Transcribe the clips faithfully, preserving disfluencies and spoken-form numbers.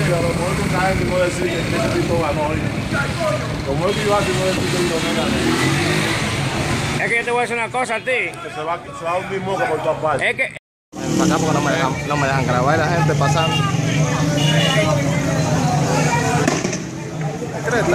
a lo mejor con cada gente no decir que ese tipo ganó hoy. Como es que iba a decir no decir que yo no gané. Es que yo te voy a decir una cosa a ti. Que se va, se va a hundir moco por todas partes. Es que... Para acá porque no me dejan, no me dejan grabar la gente pasando. Creta.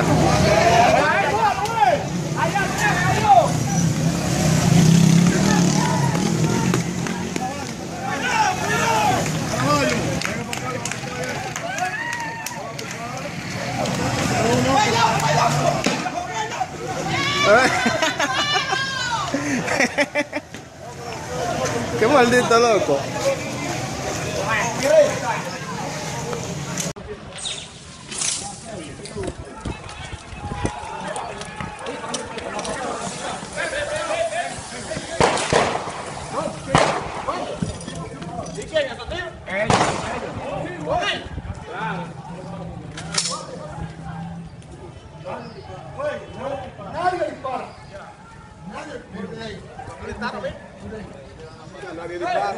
Qué maldito loco. Nadie dispara. Nadie dispara.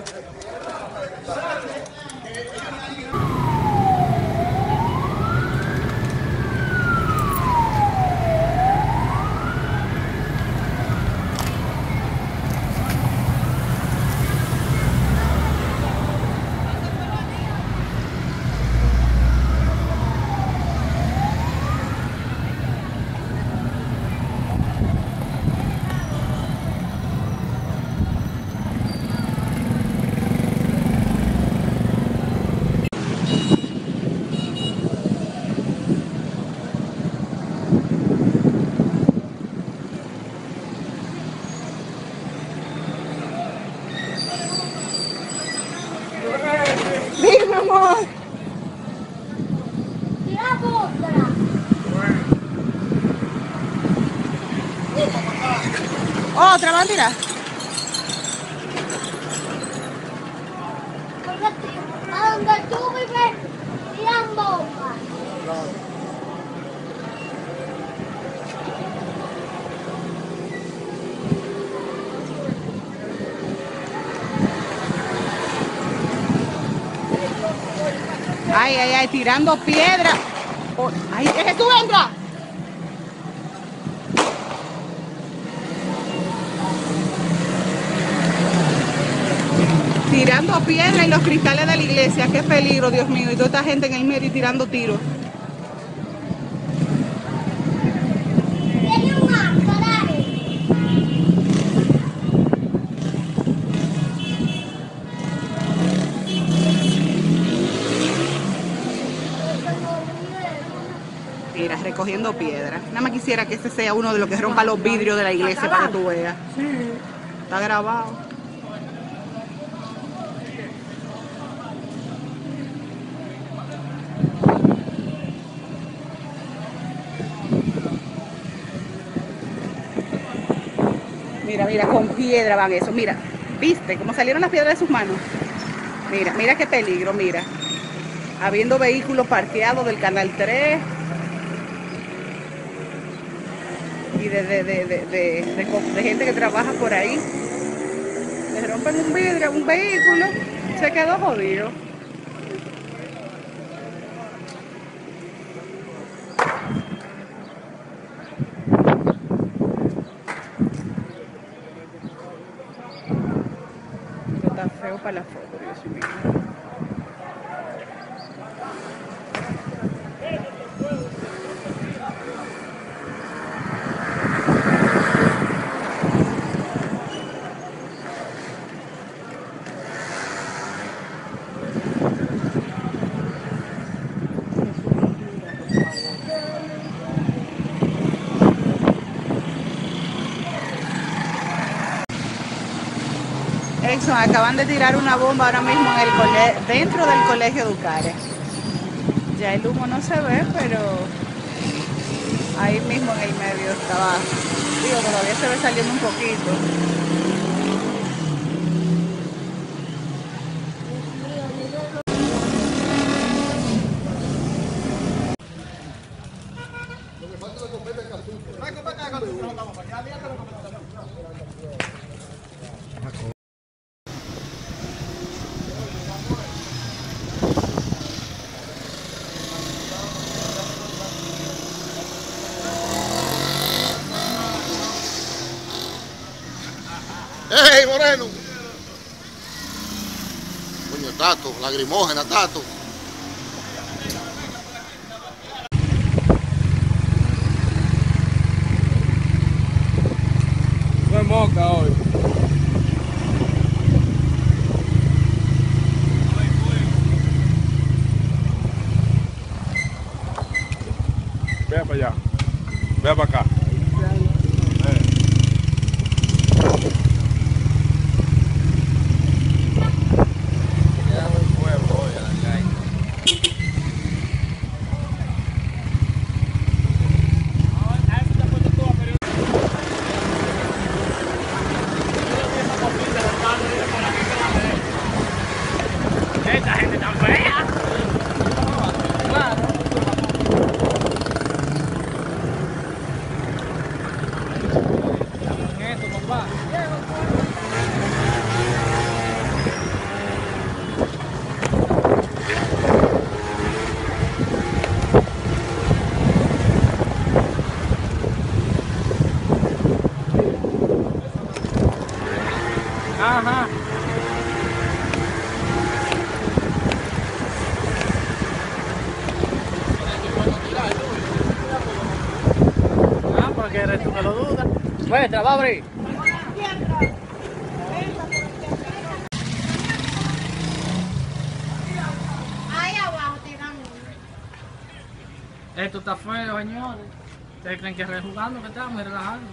Dime, amor. Tira otra. Otra, ¿van a tirar? Porque a donde tú vives tiran bombas. Ay, ay, ay, tirando piedra. Oh, ay, ¿es que tú entras? Tirando piedra en los cristales de la iglesia. Qué peligro, Dios mío. Y toda esta gente en el medio tirando tiros. Tiene un arco, dale. Mira, recogiendo piedra. Nada más quisiera que ese sea uno de los que rompa los vidrios de la iglesia para que tú veas. Está grabado. Mira, mira, con piedra van eso. Mira, ¿viste cómo salieron las piedras de sus manos? Mira, mira qué peligro, mira. Habiendo vehículos parqueados del Canal tres. Y de, de, de, de, de, de, de gente que trabaja por ahí. Le rompen un vidrio, un vehículo, se quedó jodido. Esto está feo para la foto, Dios mío. Exxon, acaban de tirar una bomba ahora mismo en el cole dentro del colegio Ducares. Ya el humo no se ve, pero ahí mismo en el medio estaba, digo, todavía se ve saliendo un poquito. ¡Ey, Moreno! Coño, Tato, lagrimógena, Tato. No es moca hoy. Vea para allá. Vea para acá. Esta gente tan fea. Ajá. Ah, porque eres tú que lo dudas. Muestra, va a abrir. Ahí abajo tiran uno. Esto está feo, señores. ¿Ustedes creen que es rejugando que estamos y relajando?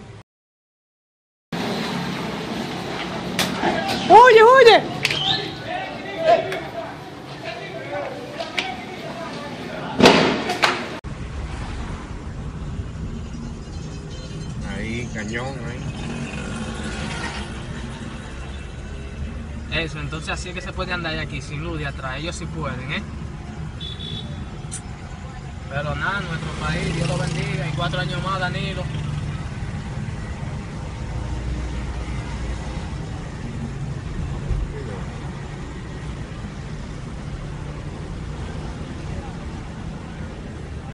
¡Huye, huye! Ahí, cañón, ahí. Eso, entonces así es que se puede andar aquí sin luz de atrás. Ellos sí pueden, ¿eh? Pero nada, nuestro país, Dios lo bendiga. Y cuatro años más, Danilo.